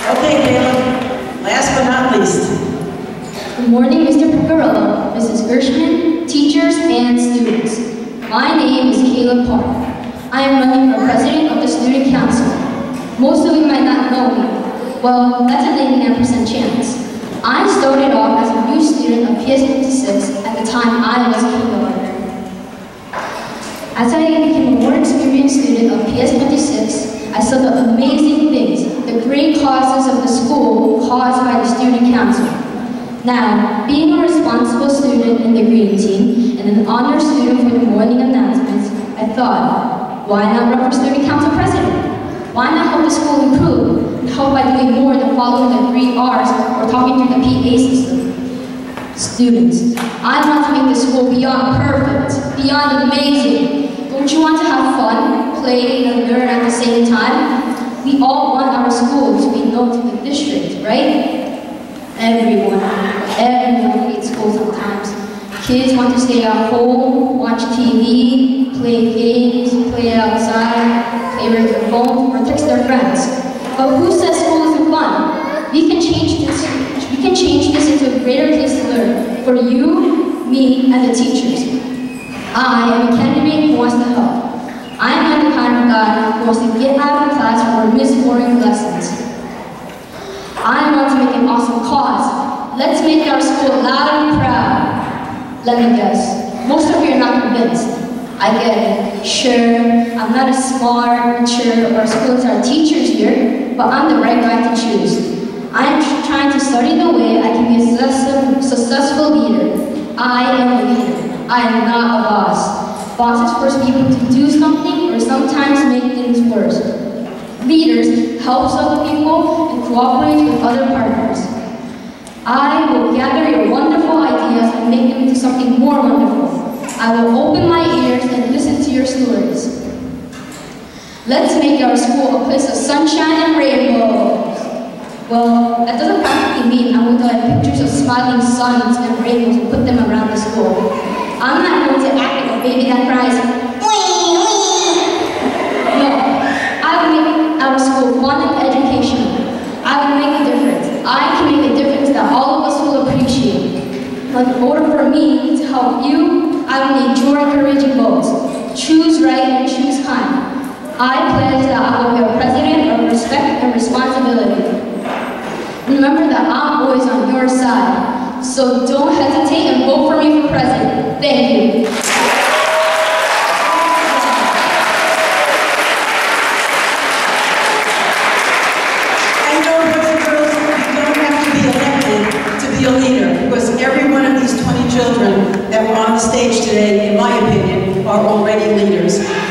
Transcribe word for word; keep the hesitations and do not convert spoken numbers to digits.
Okay, Caleb. Last but not least. Good morning, Mister Picarello, Missus Gershman, teachers, and students. My name is Caleb Park. I am running for president of the Student Council. Most of you might not know me. Well, that's a ninety-nine percent chance. I started off as a new student of P S fifty-six at the time I was kindergartner. As I became a more experienced student of P S fifty-six, I saw the amazing things, the great causes of the school caused by the Student Council. Now, being a responsible student in the green team and an honor student for the morning announcements, I thought, why not run for Student Council president? Why not help the school improve and help by doing more than following the three R's or talking through the P A system? Students, I want to make the school beyond perfect, beyond amazing. Don't you want to have fun, play, and learn at the same time? We all want our school to be known to the district, right? Everyone, everyone hates school sometimes. Kids want to stay at home, watch T V, play games, play outside, play with their phone, or text their friends. But who says school isn't fun? We can change this. We can change this into a greater place to learn for you, me, and the teachers. I am a candidate who wants to help. I am not the kind of guy who wants to get out of class or miss boring lessons. I want to make an awesome cause. Let's make our school loud and proud. Let me guess, most of you are not convinced. I get it. Sure, I'm not as smart, mature, or as cool as our teachers here, but I'm the right guy to choose. I am trying to study the way I can be a successful leader. I am a leader. I am not a boss. Bosses force people to do something or sometimes make things worse. Leaders help other people and cooperate with other partners. I will gather your wonderful ideas and make them into something more wonderful. I will open my ears and listen to your stories. Let's make our school a place of sunshine and rainbows. Well, that doesn't practically mean I'm going to have pictures of smiling suns and rainbows and put them around the school. I'm not going to act like a baby that cries, wee, wee. No, I will make our school fun and educational. I will make a difference. I can make a difference that all of us will appreciate. But in order for me to help you, I will need your encouraging votes. Choose right and choose kind. I pledge that I will be a president of respect and responsibility. Remember that I'm always on your side, so don't hesitate and vote for me for president. Thank you. I know, boys and girls, you don't have to be elected to be a leader, because every one of these twenty children that were on the stage today, in my opinion, are already leaders.